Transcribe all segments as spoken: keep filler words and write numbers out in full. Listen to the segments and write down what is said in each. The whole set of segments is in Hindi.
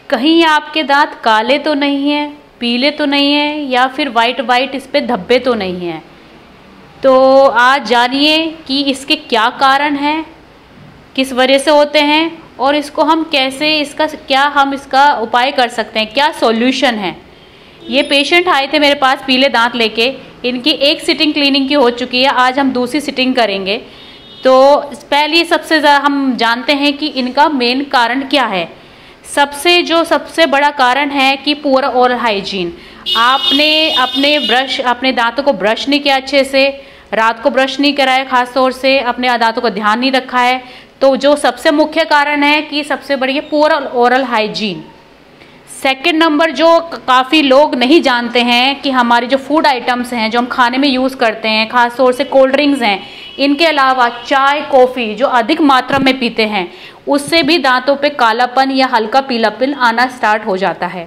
कहीं आपके दांत काले तो नहीं हैं, पीले तो नहीं हैं, या फिर वाइट वाइट इस पे धब्बे तो नहीं हैं। तो आज जानिए कि इसके क्या कारण हैं, किस वजह से होते हैं, और इसको हम कैसे, इसका क्या हम इसका उपाय कर सकते हैं, क्या सॉल्यूशन है। ये पेशेंट आए थे मेरे पास पीले दांत लेके, इनकी एक सिटिंग क्लीनिंग की हो चुकी है, आज हम दूसरी सिटिंग करेंगे। तो पहले सबसे ज़्यादा हम जानते हैं कि इनका मेन कारण क्या है। सबसे जो सबसे बड़ा कारण है कि पुअर ओरल हाइजीन। आपने अपने ब्रश अपने दांतों को ब्रश नहीं किया अच्छे से, रात को ब्रश नहीं कराया, खास तौर से अपने दांतों का ध्यान नहीं रखा है। तो जो सबसे मुख्य कारण है कि सबसे बड़ी है poor oral hygiene. Second number जो काफ़ी लोग नहीं जानते हैं कि हमारी जो फूड आइटम्स हैं जो हम खाने में यूज़ करते हैं, खास तौर से कोल्ड ड्रिंक्स हैं, इनके अलावा चाय कॉफ़ी जो अधिक मात्रा में पीते हैं, उससे भी दांतों पे कालापन या हल्का पीलापन आना स्टार्ट हो जाता है।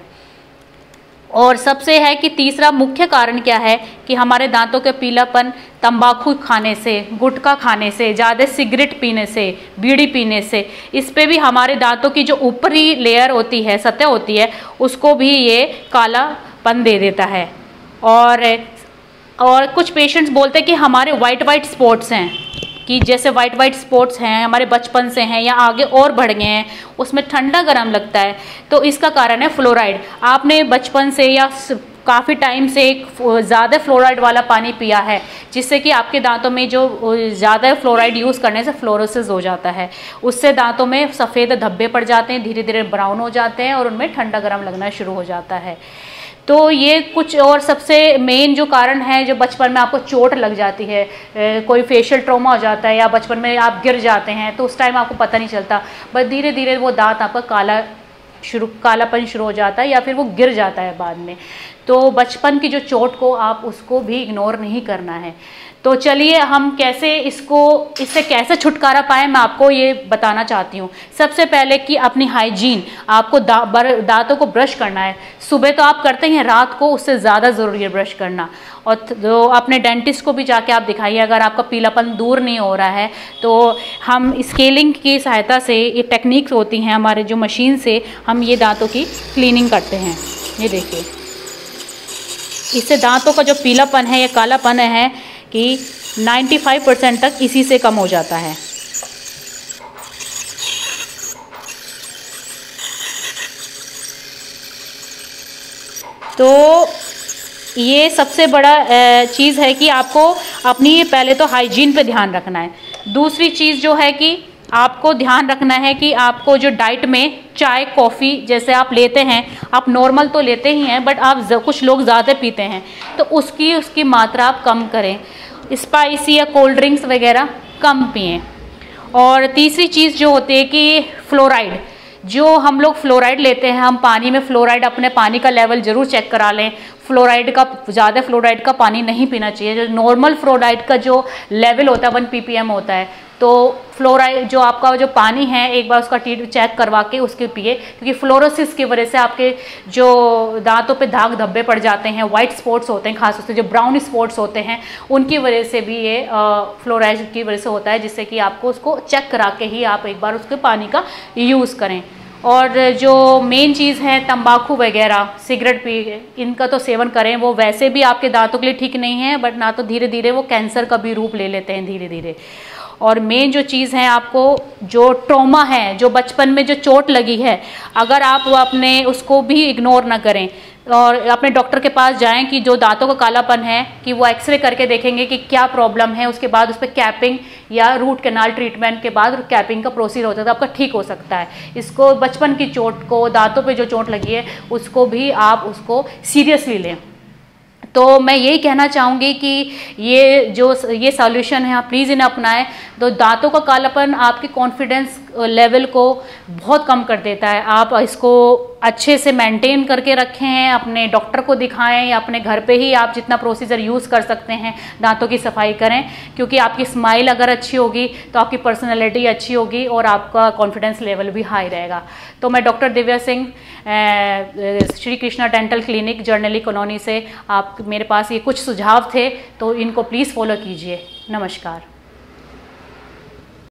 और सबसे है कि तीसरा मुख्य कारण क्या है कि हमारे दांतों के पीलापन तंबाकू खाने से, गुटखा खाने से, ज़्यादा सिगरेट पीने से, बीड़ी पीने से, इस पे भी हमारे दांतों की जो ऊपरी लेयर होती है, सतह होती है, उसको भी ये कालापन दे देता है। और और कुछ पेशेंट्स बोलते हैं कि हमारे वाइट वाइट स्पॉट्स हैं, कि जैसे वाइट वाइट स्पॉट्स हैं हमारे बचपन से हैं या आगे और बढ़ गए हैं, उसमें ठंडा गर्म लगता है। तो इसका कारण है फ्लोराइड। आपने बचपन से या काफ़ी टाइम से एक ज़्यादा फ्लोराइड वाला पानी पिया है, जिससे कि आपके दांतों में जो ज़्यादा फ्लोराइड यूज़ करने से फ्लोरोसिस हो जाता है, उससे दांतों में सफ़ेद धब्बे पड़ जाते हैं, धीरे धीरे ब्राउन हो जाते हैं और उनमें ठंडा गर्म लगना शुरू हो जाता है। तो ये कुछ और सबसे मेन जो कारण है, जो बचपन में आपको चोट लग जाती है, ए, कोई फेशियल ट्रॉमा हो जाता है या बचपन में आप गिर जाते हैं, तो उस टाइम आपको पता नहीं चलता, बस धीरे धीरे वो दांत आपका काला शुरू कालापन शुरू हो जाता है या फिर वो गिर जाता है बाद में। तो बचपन की जो चोट को आप उसको भी इग्नोर नहीं करना है। तो चलिए हम कैसे इसको इससे कैसे छुटकारा पाएँ, मैं आपको ये बताना चाहती हूँ। सबसे पहले कि अपनी हाइजीन, आपको दा, बर, दांतों को ब्रश करना है। सुबह तो आप करते हैं, रात को उससे ज़्यादा ज़रूरी है ब्रश करना। और तो अपने डेंटिस्ट को भी जाके आप दिखाइए, अगर आपका पीलापन दूर नहीं हो रहा है तो हम स्केलिंग की सहायता से, ये टेक्निक्स होती हैं हमारे जो मशीन से, हम ये दांतों की क्लीनिंग करते हैं। ये देखिए, इससे दांतों का जो पीलापन है या कालापन है कि पचानवे परसेंट तक इसी से कम हो जाता है। तो ये सबसे बड़ा चीज़ है कि आपको अपनी पहले तो हाइजीन पे ध्यान रखना है। दूसरी चीज़ जो है कि आपको ध्यान रखना है कि आपको जो डाइट में चाय कॉफ़ी जैसे आप लेते हैं, आप नॉर्मल तो लेते ही हैं, बट आप कुछ लोग ज़्यादा पीते हैं, तो उसकी उसकी मात्रा आप कम करें। स्पाइसी या कोल्ड ड्रिंक्स वगैरह कम पिएं। और तीसरी चीज़ जो होती है कि फ्लोराइड, जो हम लोग फ्लोराइड लेते हैं, हम पानी में फ्लोराइड, अपने पानी का लेवल ज़रूर चेक करा लें। फ्लोराइड का, ज़्यादा फ्लोराइड का पानी नहीं पीना चाहिए। जो नॉर्मल फ्लोराइड का जो लेवल होता है वन पी पी एम होता है, तो फ्लोराइड जो आपका जो पानी है एक बार उसका टीट चेक करवा के उसके पिए, क्योंकि फ्लोरोसिस की वजह से आपके जो दांतों पे दाग धब्बे पड़ जाते हैं, वाइट स्पॉट्स होते हैं, खासतौर से जो ब्राउन स्पॉट्स होते हैं, उनकी वजह से भी ये फ्लोराइड की वजह से होता है, जिससे कि आपको उसको चेक करा के ही आप एक बार उसके पानी का यूज़ करें। और जो मेन चीज़ है तंबाकू वगैरह, सिगरेट पी, इनका तो सेवन करें, वो वैसे भी आपके दांतों के लिए ठीक नहीं है, बट ना तो धीरे धीरे वो कैंसर का भी रूप ले लेते हैं धीरे धीरे। और मेन जो चीज़ है, आपको जो ट्रॉमा है, जो बचपन में जो चोट लगी है, अगर आप अपने उसको भी इग्नोर ना करें और अपने डॉक्टर के पास जाएं कि जो दांतों का कालापन है कि वो एक्सरे करके देखेंगे कि क्या प्रॉब्लम है, उसके बाद उस पर कैपिंग या रूट कैनाल ट्रीटमेंट के बाद कैपिंग का प्रोसीजर होता है, तो आपका ठीक हो सकता है। इसको बचपन की चोट को, दांतों पे जो चोट लगी है, उसको भी आप उसको सीरियसली लें। तो मैं यही कहना चाहूँगी कि ये जो ये सॉल्यूशन है आप प्लीज़ इन्हें अपनाएं। तो दांतों का कालापन आपके कॉन्फिडेंस लेवल को बहुत कम कर देता है। आप इसको अच्छे से मेंटेन करके रखें, अपने डॉक्टर को दिखाएं या अपने घर पे ही आप जितना प्रोसीजर यूज़ कर सकते हैं दांतों की सफाई करें, क्योंकि आपकी स्माइल अगर अच्छी होगी तो आपकी पर्सनैलिटी अच्छी होगी और आपका कॉन्फिडेंस लेवल भी हाई रहेगा। तो मैं doctor Divya Singh, Shri Krishna dental clinic, जर्नली कॉलोनी से, आप मेरे पास ये कुछ सुझाव थे तो इनको प्लीज़ फॉलो कीजिए। नमस्कार।